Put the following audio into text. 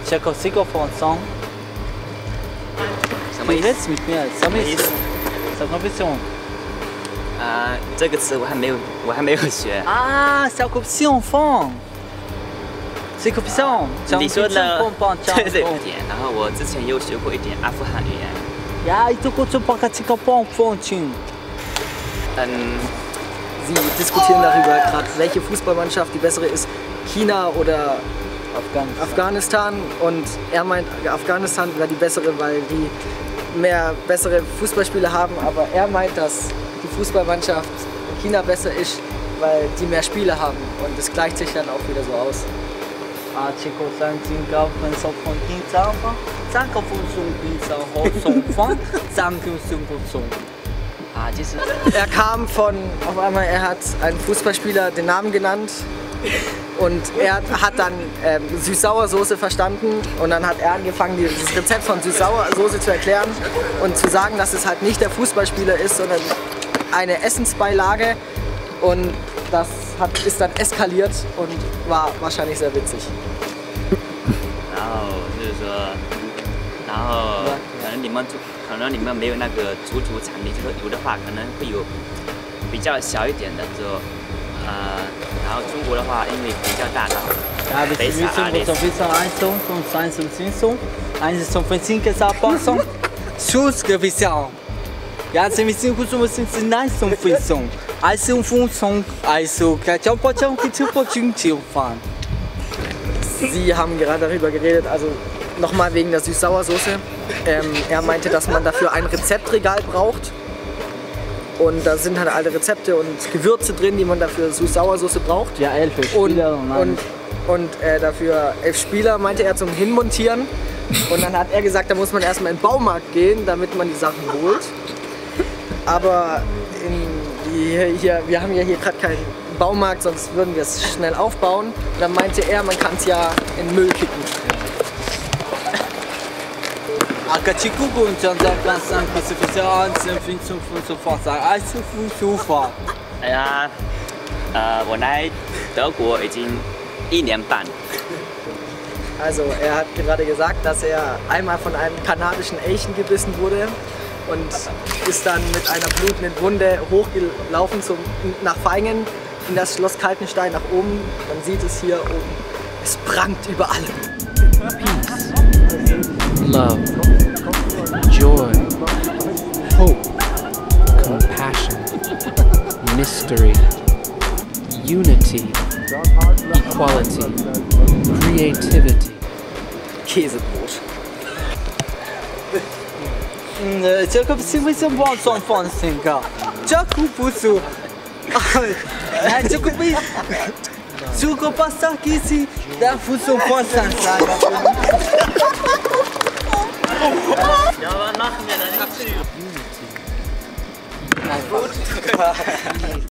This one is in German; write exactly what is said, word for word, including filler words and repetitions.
Tchaikovsky-Fonson. 什么意思？ mit mir， 什么意思？什么意思？ 啊，这个词我还没有，我还没有学。 啊，小狗屁enfant，这个屁enfant， 你说的对对对点。然后我之前又学过一点阿富汗语言。 Ja, ich tue so ein bisschen Enfant. Ähm, Sie diskutieren darüber gerade, welche Fußballmannschaft die bessere ist, China oder Afghanistan. Afghanistan. Und er meint, Afghanistan wäre die bessere, weil die mehr bessere Fußballspieler haben. Aber er meint, dass die Fußballmannschaft in China besser ist, weil die mehr Spiele haben. Und das gleicht sich dann auch wieder so aus. Ah, Chico, sagen Sie, wenn es von China war, sagen Sie von so ein bisschen, sagen Sie so. Ah, diese. Er kam von, auf einmal, er hat einen Fußballspieler den Namen genannt und er hat dann ähm, Süß-Sauer-Soße verstanden und dann hat er angefangen, dieses Rezept von Süß-Sauer-Soße zu erklären und zu sagen, dass es halt nicht der Fußballspieler ist, sondern eine Essensbeilage und das hat, ist dann eskaliert und war wahrscheinlich sehr witzig. 然后就是说，然后可能你们可能你们没有那个足球场地，就说有的话可能会有比较小一点的，就呃，然后中国的话因为比较大的， Ja, wir müssen so ein bisschen Einzeln, so ein Einzeln, eins zum Verzinken, Abpassung, Schussgewissen. Ja, sie müssen gut so ein bisschen Einzeln fahren. Einzeln fahren, also, ich habe schon ein fahren. Sie haben gerade darüber geredet, also nochmal wegen der Süß-Sauer-Soße. Ähm, er meinte, dass man dafür ein Rezeptregal braucht. Und da sind halt alle Rezepte und Gewürze drin, die man dafür Süß-Sauer-Soße braucht. Ja, elf Spieler und, und, und, und äh, dafür elf Spieler, meinte er, zum Hinmontieren. Und dann hat er gesagt, da muss man erstmal in den Baumarkt gehen, damit man die Sachen holt. Aber in die, hier, wir haben ja hier gerade keinen Baumarkt, sonst würden wir es schnell aufbauen. Und dann meinte er, man kann es ja in den Müll kippen. Ja, äh, 我来德国已经一年半。 Also er hat gerade gesagt, dass er einmal von einem kanadischen Elchen gebissen wurde und ist dann mit einer blutenden Wunde hochgelaufen zum, nach Vaihingen in das Schloss Kaltenstein nach oben. Man sieht es hier oben. Es prangt über allem. Peace, love, joy, hope, compassion, mystery, unity, equality, creativity. Käsebrot. 这个是为什么装放心噶？这个不是，哎，这个没，这个把啥东西在附送放上来。 Ja, was machen wir denn?